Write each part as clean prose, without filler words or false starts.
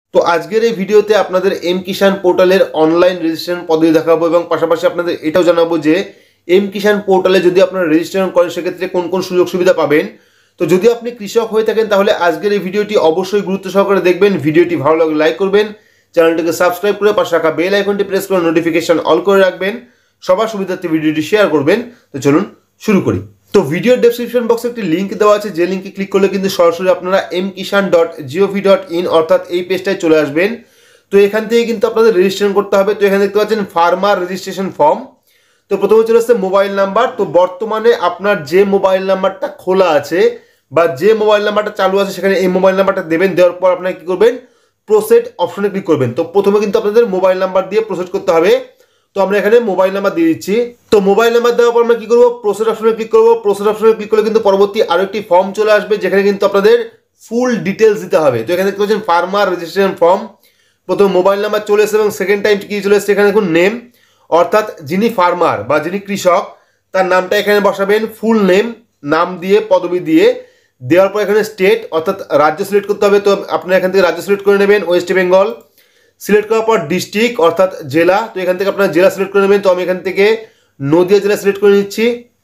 তো আজকের এই ভিডিওতে আপনাদের এম কিষাণ পোর্টালের অনলাইন রেজিস্ট্রেশন পদ্ধতি দেখাবো এবং পাশাপাশি আপনাদের এটাও জানাবো যে এম কিষাণ পোর্টালে যদি আপনারা রেজিস্ট্রেশন করেন সেক্ষেত্রে কোন কোন সুযোগ সুবিধা পাবেন। তো যদি আপনি কৃষক হয়ে থাকেন তাহলে আজকের এই ভিডিওটি অবশ্যই গুরুত্ব সহকারে দেখবেন। ভিডিওটি ভালো লাগলে লাইক করবেন, চ্যানেলটিকে সাবস্ক্রাইব করে পাশে রাখা বেল আইকনটি প্রেস করে নোটিফিকেশন অল করে রাখবেন, সবার সুবিধার্থে ভিডিওটি শেয়ার করবেন। তো চলুন শুরু করি। তো ভিডিওর ডেসক্রিপশন বক্সে একটি লিঙ্ক দেওয়া আছে, যে লিঙ্কে ক্লিক করলে কিন্তু সরাসরি আপনারা mkishan.gov.in অর্থাৎ এই পেজটায় চলে আসবেন। তো এখান থেকে কিন্তু আপনাদের রেজিস্ট্রেশন করতে হবে। তো এখানে দেখতে পাচ্ছেন ফার্মার রেজিস্ট্রেশন ফর্ম। তো প্রথমে চলে আসছে মোবাইল নাম্বার। তো বর্তমানে আপনার যে মোবাইল নাম্বারটা খোলা আছে বা যে মোবাইল নাম্বারটা চালু আছে সেখানে এই মোবাইল নাম্বারটা দেবেন। দেওয়ার পর আপনারা কি করবেন, প্রসেড অপশনে ক্লিক করবেন। তো প্রথমে কিন্তু আপনাদের মোবাইল নাম্বার দিয়ে প্রসেড করতে হবে। তো আমরা এখানে মোবাইল নাম্বার দিয়ে দিচ্ছি। তো মোবাইল নাম্বার দেওয়ার পর আমরা কি করবো, প্রসেড অপশনে ক্লিক করবো। প্রসেড অপশনে ক্লিক করলে কিন্তু পরবর্তী আরো একটি ফর্ম চলে আসবে যেখানে কিন্তু আপনাদের ফুল ডিটেলস দিতে হবে। তো এখানে দেখতে পাচ্ছেন ফার্মার রেজিস্ট্রেশন ফর্ম। প্রথম মোবাইল নাম্বার চলে এসেছে এবং সেকেন্ড টাইম কি চলে এসেছে, এখানে দেখুন নেম, অর্থাৎ যিনি ফার্মার বা যিনি কৃষক তার নামটা এখানে বসাবেন, ফুল নেম, নাম দিয়ে পদবি দিয়ে দেওয়ার পর এখানে স্টেট অর্থাৎ রাজ্য সিলেক্ট করতে হবে। তো আপনারা এখান থেকে রাজ্য সিলেক্ট করে নেবেন, ওয়েস্ট বেঙ্গল। সিলেক্ট করার পর ডিস্ট্রিক্ট অর্থাৎ জেলা, তো এখান থেকে আপনারা জেলা সিলেক্ট করে নেবেন। তো আমি এখান থেকে নদিয়া জেলা সিলেক্ট করে নিচ্ছি।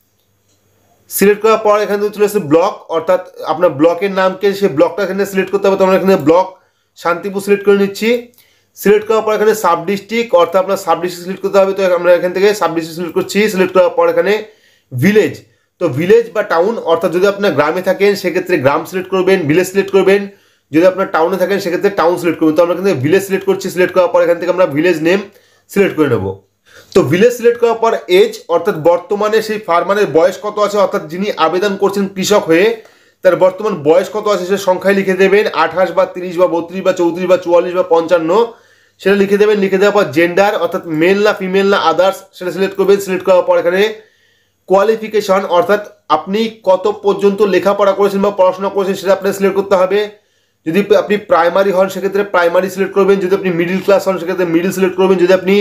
সিলেক্ট করার পর এখান থেকে চলে আসছে ব্লক, অর্থাৎ আপনার ব্লকের নামকে সেই ব্লকটা এখানে সিলেক্ট করতে হবে। তো আমরা এখানে ব্লক শান্তিপুর সিলেক্ট করে নিচ্ছি। সিলেক্ট করার পর এখানে সাব ডিস্ট্রিক্ট অর্থাৎ আপনার সাব ডিস্ট্রিক্ট সিলেক্ট করতে হবে। তো আমরা এখান থেকে সাব ডিস্ট্রিক্ট সিলেক্ট করছি। সিলেক্ট করার পর এখানে ভিলেজ, তো ভিলেজ বা টাউন অর্থাৎ যদি আপনার গ্রামে থাকেন সেক্ষেত্রে গ্রাম সিলেক্ট করবেন, ভিলেজ সিলেক্ট করবেন। যদি আপনার টাউনে থাকেন সেক্ষেত্রে টাউন সিলেক্ট করবেন। তো আমরা এখান থেকে ভিলেজ সিলেক্ট করছি। সিলেক্ট করার পর এখান থেকে আমরা ভিলেজ নেম সিলেক্ট করে নেব। তো ভিলেজ সিলেক্ট করার পর এজ অর্থাৎ বর্তমানে সেই ফার্মারের বয়স কত আছে, অর্থাৎ যিনি আবেদন করছেন কৃষক হয়ে তার বর্তমান বয়স কত আছে সে সংখ্যায় লিখে দেবেন, 28 বা 30 বা 32 বা 34 বা 44 বা 55 সেটা লিখে দেবেন। লিখে দেওয়ার পর জেন্ডার অর্থাৎ মেল না ফিমেল না আদার্স সেটা সিলেক্ট করবেন। সিলেক্ট করার পর এখানে কোয়ালিফিকেশন অর্থাৎ আপনি কত পর্যন্ত লেখাপড়া করেছেন বা পড়াশোনা করেছেন সেটা আপনাকে সিলেক্ট করতে হবে। যদি আপনি প্রাইমারি হন সেক্ষেত্রে প্রাইমারি সিলেক্ট করবেন। যদি আপনি মিডিল ক্লাস হন সেক্ষেত্রে মিডিল সিলেক্ট করবেন। যদি আপনি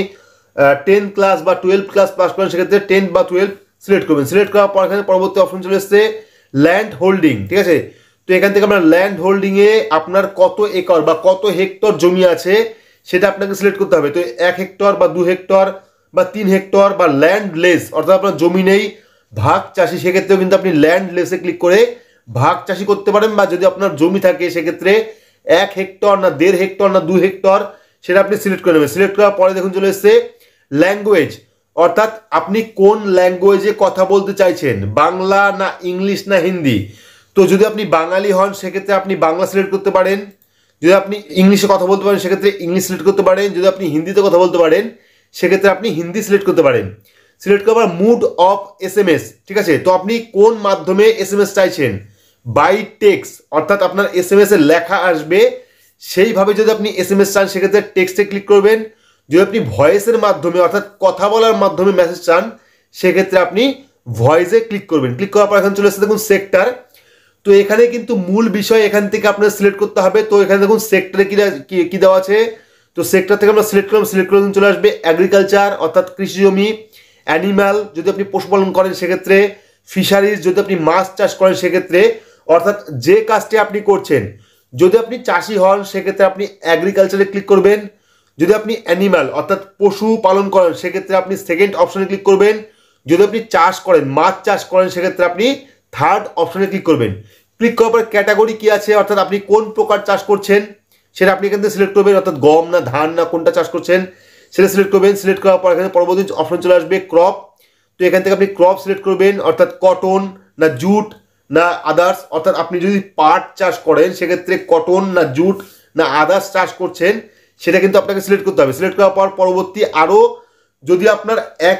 10 ক্লাস বা 12 ক্লাস পাস করেন সেক্ষেত্রে 10 বা 12 সিলেক্ট করবেন। সিলেক্ট করার পর এখানে পরবর্তী অপশন চলে এসছে ল্যান্ড হোল্ডিং, ঠিক আছে। তো এখান থেকে আপনার ল্যান্ড হোল্ডিংয়ে আপনার কত একর বা কত হেক্টর জমি আছে সেটা আপনাকে সিলেক্ট করতে হবে। তো 1 হেক্টর বা 2 হেক্টর বা 3 হেক্টর বা ল্যান্ডলেস অর্থাৎ আপনার জমি নেই ভাগ চাষি, সেক্ষেত্রেও কিন্তু আপনি ল্যান্ডলেসে ক্লিক করে ভাগ চাষি করতে পারেন। বা যদি আপনার জমি থাকে সেক্ষেত্রে 1 হেক্টর না 1.5 হেক্টর না 2 হেক্টর সেটা আপনি সিলেক্ট করে নেবেন। সিলেক্ট করার পরে দেখুন চলে এসছে ল্যাঙ্গুয়েজ অর্থাৎ আপনি কোন ল্যাঙ্গুয়েজে কথা বলতে চাইছেন, বাংলা না ইংলিশ না হিন্দি। তো যদি আপনি বাঙালি হন সেক্ষেত্রে আপনি বাংলা সিলেক্ট করতে পারেন। যদি আপনি ইংলিশে কথা বলতে পারেন সেক্ষেত্রে ইংলিশ সিলেক্ট করতে পারেন। যদি আপনি হিন্দিতে কথা বলতে পারেন সেক্ষেত্রে আপনি হিন্দি সিলেক্ট করতে পারেন। সিলেক্ট করার মুড অফ SMS, ঠিক আছে। তো আপনি কোন মাধ্যমে SMS চাইছেন, বাই টেক্সট অর্থাৎ আপনার SMS এর লেখা আসবে সেইভাবে যদি আপনি SMS চান সেক্ষেত্রে টেক্সটে ক্লিক করবেন। যদি আপনি ভয়েসের মাধ্যমে অর্থাৎ কথা বলার মাধ্যমে মেসেজ চান সেক্ষেত্রে আপনি ভয়েসে ক্লিক করবেন। ক্লিক করার পর এখন চলে আসছে দেখুন সেক্টর। তো এখানে কিন্তু মূল বিষয় এখান থেকে আপনার সিলেক্ট করতে হবে। তো এখানে দেখুন সেক্টরে কি দেওয়া আছে। তো সেক্টর থেকে আমরা সিলেক্ট করলাম। সিলেক্ট করে চলে আসবে এগ্রিকালচার অর্থাৎ কৃষি জমি, অ্যানিম্যাল যদি আপনি পশুপালন করেন সেক্ষেত্রে, ফিশারিজ যদি আপনি মাছ চাষ করেন সেক্ষেত্রে, অর্থাৎ যে কাজটি আপনি করছেন। যদি আপনি চাষি হন সেক্ষেত্রে আপনি এগ্রিকালচারে ক্লিক করবেন। যদি আপনি অ্যানিম্যাল অর্থাৎ পশু পালন করেন সেক্ষেত্রে আপনি সেকেন্ড অপশনে ক্লিক করবেন। যদি আপনি চাষ করেন মাছ চাষ করেন সেক্ষেত্রে আপনি থার্ড অপশনে ক্লিক করবেন। ক্লিক করার পর ক্যাটাগরি কি আছে অর্থাৎ আপনি কোন প্রকার চাষ করছেন সেটা আপনি এখান থেকে সিলেক্ট করবেন, অর্থাৎ গম না ধান না কোনটা চাষ করছেন সেটা সিলেক্ট করবেন। সিলেক্ট করার পর এখানে পরবর্তী অপশন চলে আসবে ক্রপ। তো এখান থেকে আপনি ক্রপ সিলেক্ট করবেন, অর্থাৎ কটন না জুট না আদার্স, অর্থাৎ আপনি যদি পাট চাষ করেন সেক্ষেত্রে কটন না জুট না আদার্স চাষ করছেন সেটা কিন্তু আপনাকে সিলেক্ট করতে হবে। সিলেক্ট করার পর পরবর্তী আরও যদি আপনার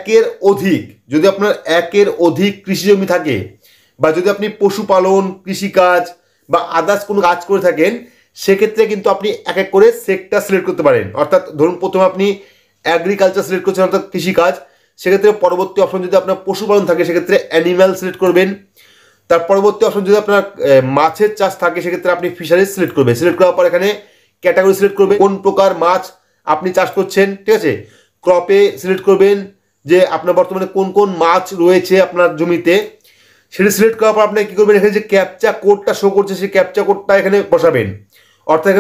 একের অধিক কৃষি জমি থাকে বা যদি আপনি পশুপালন কৃষিকাজ বা আদার্স কোনো কাজ করে থাকেন সেক্ষেত্রে কিন্তু আপনি এক এক করে সেক্টর সিলেক্ট করতে পারেন। অর্থাৎ ধরুন প্রথমে আপনি অ্যাগ্রিকালচার সিলেক্ট করছেন অর্থাৎ কৃষিকাজ, সেক্ষেত্রে পরবর্তী অপশন যদি আপনার পশুপালন থাকে সেক্ষেত্রে অ্যানিম্যাল সিলেক্ট করবেন। তার পরবর্তী অপশন যদি আপনার মাছের চাষ থাকে সেক্ষেত্রে আপনি ফিশারিজ সিলেক্ট করবেন। সিলেক্ট করার পর এখানে ক্যাটাগরি সিলেক্ট করবেন, কোন প্রকার মাছ আপনি চাষ করছেন, ঠিক আছে। ক্রপে সিলেক্ট করবেন যে আপনার বর্তমানে কোন কোন মাছ রয়েছে আপনার জমিতে, সেটা সিলেক্ট করার পর আপনি কি করবেন, এখানে যে ক্যাপচা কোডটা শো করছে সেই ক্যাপচা কোডটা এখানে বসাবেন। অর্থাৎ এখানে যে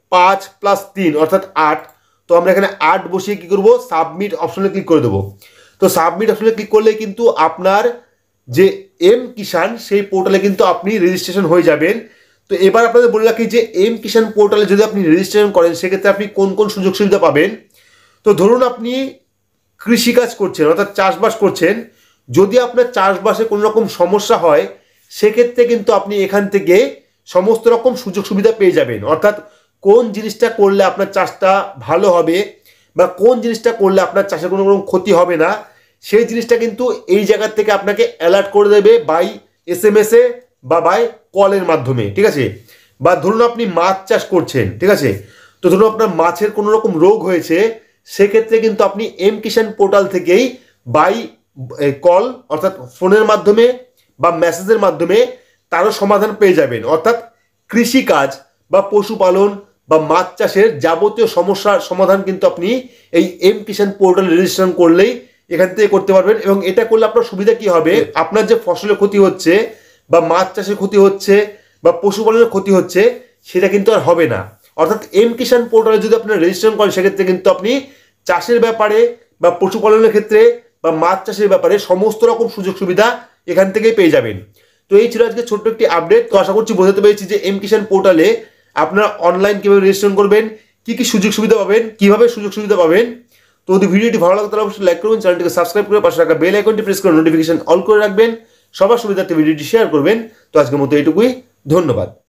5+3 অর্থাৎ 8। তো আমরা এখানে 8 বসিয়ে কি করব, সাবমিট অপশনে ক্লিক করে দেবো। তো সাবমিট অপশনে ক্লিক করলে কিন্তু আপনার যে এম কিষাণ সেই পোর্টালে কিন্তু আপনি রেজিস্ট্রেশন হয়ে যাবেন। তো এবার আপনাদের বলে রাখি যে এম কিষাণ পোর্টালে যদি আপনি রেজিস্ট্রেশন করেন সেক্ষেত্রে আপনি কোন কোন সুযোগ সুবিধা পাবেন। তো ধরুন আপনি কৃষিকাজ করছেন অর্থাৎ চাষবাস করছেন, যদি আপনার চাষবাসে কোনো রকম সমস্যা হয় সেক্ষেত্রে কিন্তু আপনি এখান থেকে সমস্ত রকম সুযোগ সুবিধা পেয়ে যাবেন। অর্থাৎ কোন জিনিসটা করলে আপনার চাষটা ভালো হবে বা কোন জিনিসটা করলে আপনার চাষে কোনো রকম ক্ষতি হবে না, সেই জিনিসটা কিন্তু এই জায়গা থেকে আপনাকে অ্যালার্ট করে দেবে বাই SMS এ বা বাই কলের মাধ্যমে, ঠিক আছে। বা ধরুন আপনি মাছ চাষ করছেন, ঠিক আছে, তো ধরুন আপনার মাছের কোনো রকম রোগ হয়েছে, সেক্ষেত্রে কিন্তু আপনি এম কিষাণ পোর্টাল থেকেই বাই কল অর্থাৎ ফোনের মাধ্যমে বা মেসেজের মাধ্যমে তারও সমাধান পেয়ে যাবেন। অর্থাৎ কৃষিকাজ বা পশুপালন বা মাছ চাষের যাবতীয় সমস্যার সমাধান কিন্তু আপনি এই এম কিষাণ পোর্টাল রেজিস্ট্রেশন করলেই এখান থেকে করতে পারবেন। এবং এটা করলে আপনার সুবিধা কি হবে, আপনার যে ফসলের ক্ষতি হচ্ছে বা মাছ চাষের ক্ষতি হচ্ছে বা পশুপালনের ক্ষতি হচ্ছে সেটা কিন্তু আর হবে না। অর্থাৎ এম কিষাণ পোর্টালে যদি আপনারা রেজিস্ট্রেশন করেন সেক্ষেত্রে কিন্তু আপনি চাষের ব্যাপারে বা পশুপালনের ক্ষেত্রে বা মাছ চাষের ব্যাপারে সমস্ত রকম সুযোগ সুবিধা এখান থেকেই পেয়ে যাবেন। তো এই ছিল আজকে ছোট্ট একটি আপডেট। তো আশা করছি বোঝাতে পেরেছি যে এম কিষাণ পোর্টালে আপনারা অনলাইন কিভাবে রেজিস্ট্রেশন করবেন, কি কি সুযোগ সুবিধা পাবেন, কিভাবে সুযোগ সুবিধা পাবেন। তো যদি ভিডিওটি ভালো লাগে তাহলে অবশ্যই লাইক করবেন, চ্যানেলটিকে সাবস্ক্রাইব করে পাশে রাখা বেল আইকনটি প্রেস করে নোটিফিকেশন অল করে রাখবেন, সবার সুবিধার্থে ভিডিওটি শেয়ার করবেন। তো আজকের মতো এইটুকুই, ধন্যবাদ।